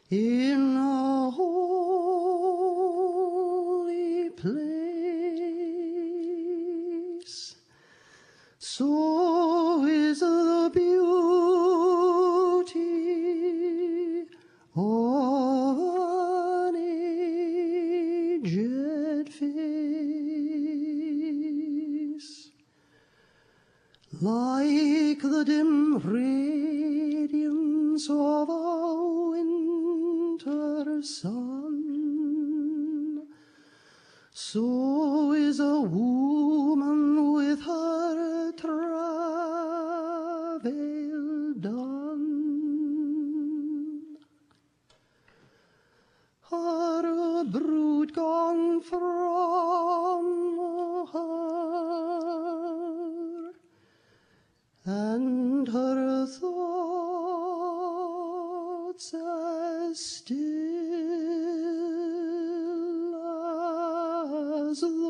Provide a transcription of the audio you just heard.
in a holy place. So is the beauty of an aged face, like the dim radiance of a winter sun. So is a woman with her travail done, her brood gone from her, and her thoughts as still as the